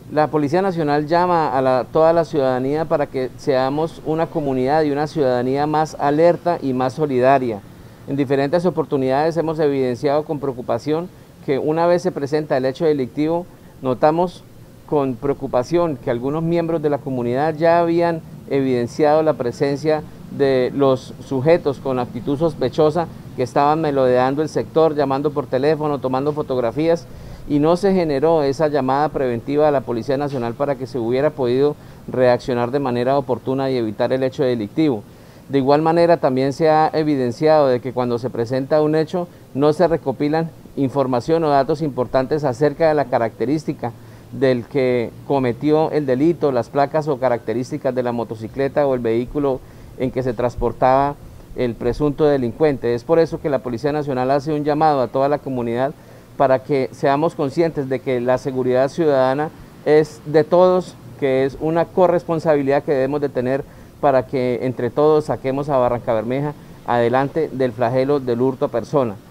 La Policía Nacional llama a toda la ciudadanía para que seamos una comunidad y una ciudadanía más alerta y más solidaria. En diferentes oportunidades hemos evidenciado con preocupación que una vez se presenta el hecho delictivo, notamos con preocupación que algunos miembros de la comunidad ya habían evidenciado la presencia de los sujetos con actitud sospechosa que estaban merodeando el sector, llamando por teléfono, tomando fotografías, y no se generó esa llamada preventiva a la Policía Nacional para que se hubiera podido reaccionar de manera oportuna y evitar el hecho delictivo. De igual manera también se ha evidenciado de que cuando se presenta un hecho no se recopilan información o datos importantes acerca de la característica del que cometió el delito, las placas o características de la motocicleta o el vehículo en que se transportaba el presunto delincuente. Es por eso que la Policía Nacional hace un llamado a toda la comunidad para que seamos conscientes de que la seguridad ciudadana es de todos, que es una corresponsabilidad que debemos de tener para que entre todos saquemos a Barrancabermeja adelante del flagelo del hurto a persona.